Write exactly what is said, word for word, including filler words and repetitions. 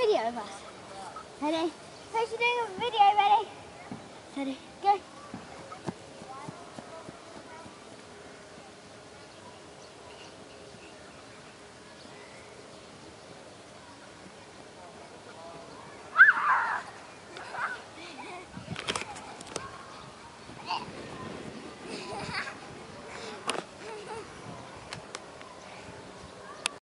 video of us. Ready? First you're doing a video, ready? Ready, go.